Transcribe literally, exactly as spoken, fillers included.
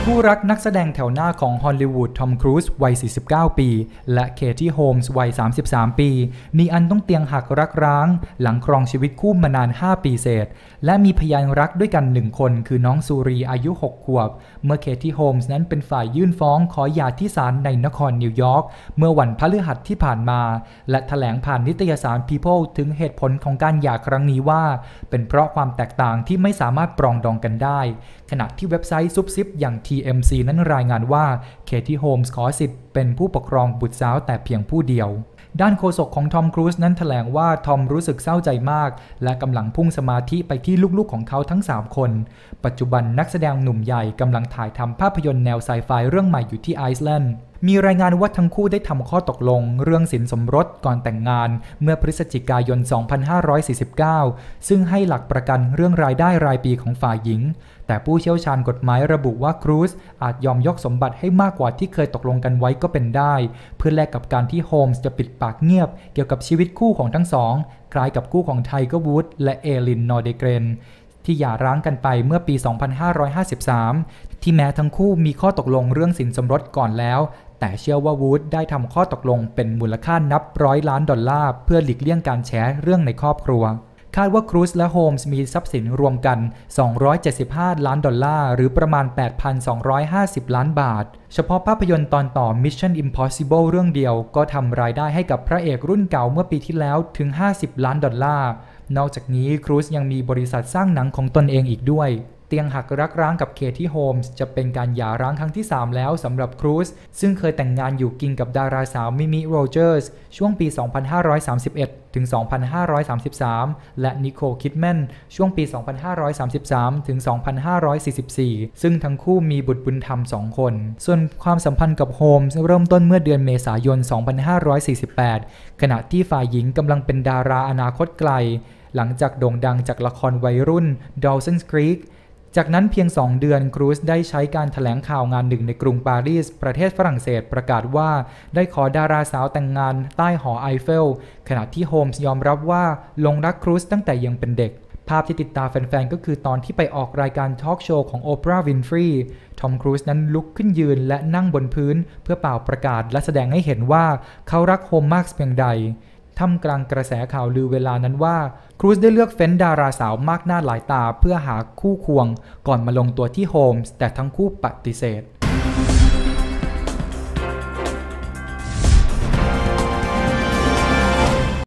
คู่รักนักแสดงแถวหน้าของฮอลลีวูดทอมครูซวัย สี่สิบเก้า ปีและเคที่โฮมส์วัย สามสิบสาม ปีมีอันต้องเตียงหักรักร้างหลังครองชีวิตคู่มานาน ห้า ปีเศษและมีพยานรักด้วยกันหนึ่งคนคือน้องซูรีอายุ หก ขวบเมื่อเคที่โฮมส์นั้นเป็นฝ่ายยื่นฟ้องขอหย่าที่ศาลในนครนิวยอร์กเมื่อวันพฤหัสที่ผ่านมาและแถลงผ่านนิตยสาร People ถึงเหตุผลของการหย่าครั้งนี้ว่าเป็นเพราะความแตกต่างที่ไม่สามารถปรองดองกันได้ขณะที่เว็บไซต์ซุบซิบอย่าง ที เอ็ม ซี นั้นรายงานว่าเคที่โฮมส์ขอสิทธิ์เป็นผู้ปกครองบุตรสาวแต่เพียงผู้เดียวด้านโฆษกของทอมครูซนั้นแถลงว่าทอมรู้สึกเศร้าใจมากและกำลังพุ่งสมาธิไปที่ลูกๆของเขาทั้งสามคนปัจจุบันนักแสดงหนุ่มใหญ่กำลังถ่ายทำภาพยนตร์แนวไซไฟเรื่องใหม่อยู่ที่ไอซ์แลนด์มีรายงานว่าทั้งคู่ได้ทำข้อตกลงเรื่องสินสมรสก่อนแต่งงานเมื่อพฤศจิกายน สองพันห้าร้อยสี่สิบเก้า ซึ่งให้หลักประกันเรื่องรายได้รายปีของฝ่ายหญิงแต่ผู้เชี่ยวชาญกฎหมายระบุว่าครูซอาจยอมยกสมบัติให้มากกว่าที่เคยตกลงกันไว้ก็เป็นได้เพื่อแลกกับการที่โฮมส์จะปิดปากเงียบเกี่ยวกับชีวิตคู่ของทั้งสองคล้ายกับคู่ของไทเกอร์วูดและเอลิน นอร์เดเกรนที่หย่าร้างกันไปเมื่อปี สองพันห้าร้อยห้าสิบสาม ที่แม้ทั้งคู่มีข้อตกลงเรื่องสินสมรสก่อนแล้วแต่เชื่อว่าวูดได้ทำข้อตกลงเป็นมูลค่านับร้อยล้านดอลลาร์เพื่อหลีกเลี่ยงการแฉเรื่องในครอบครัวคาดว่าครูซและโฮมส์มีทรัพย์สินรวมกันสองร้อยเจ็ดสิบห้าล้านดอลลาร์หรือประมาณ แปดพันสองร้อยห้าสิบ ล้านบาทเฉพาะภาพยนตร์ตอนต่อ Mission Impossible เรื่องเดียวก็ทำรายได้ให้กับพระเอกรุ่นเก่าเมื่อปีที่แล้วถึงห้าสิบล้านดอลลาร์นอกจากนี้ครูซยังมีบริษัทสร้างหนังของตนเองอีกด้วยเตียงหักรักร้างกับเคที่โฮมส์จะเป็นการหย่าร้างครั้งที่สามแล้วสำหรับครูซซึ่งเคยแต่งงานอยู่กินกับดาราสาวมิมิโรเจอร์สช่วงปี สองพันห้าร้อยสามสิบเอ็ด ถึง สองพันห้าร้อยสามสิบสาม และนิโคล คิดแมนช่วงปี สองพันห้าร้อยสามสิบสาม ถึง สองพันห้าร้อยสี่สิบสี่ ซึ่งทั้งคู่มีบุตรบุญธรรมสองคนส่วนความสัมพันธ์กับโฮมส์เริ่มต้นเมื่อเดือนเมษายน สองพันห้าร้อยสี่สิบแปด ขณะที่ฝ่ายหญิงกำลังเป็นดาราอนาคตไกลหลังจากโด่งดังจากละครวัยรุ่น Dawson's Creekจากนั้นเพียงสองเดือนครูซได้ใช้การแถลงข่าวงานหนึ่งในกรุงปารีสประเทศฝรั่งเศสประกาศว่าได้ขอดาราสาวแต่งงานใต้หอไอเฟลขณะที่โฮมส์ยอมรับว่าหลงรักครูซตั้งแต่ยังเป็นเด็กภาพที่ติดตาแฟนๆก็คือตอนที่ไปออกรายการทอล์กโชว์ของโอปราห์ วินฟรีย์ทอมครูซนั้นลุกขึ้นยืนและนั่งบนพื้นเพื่อเป่าประกาศและแสดงให้เห็นว่าเขารักโฮมมากเพียงใดท่ามกลางกระแสข่าวลือเวลานั้นว่าครูซได้เลือกเฟ้นดาราสาวมากหน้าหลายตาเพื่อหาคู่ควงก่อนมาลงตัวที่โฮมส์แต่ทั้งคู่ปฏิเสธ